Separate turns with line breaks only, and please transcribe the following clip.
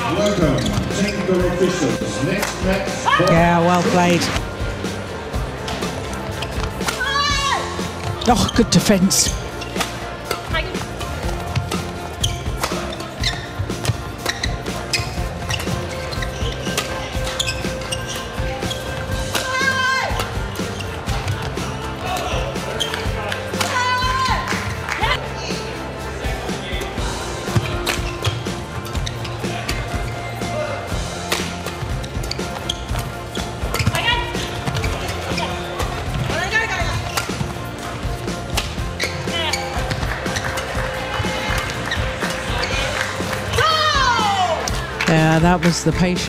Welcome, technical officials. Next match.
Yeah, well played. Oh, good defence. Yeah, that was the patient.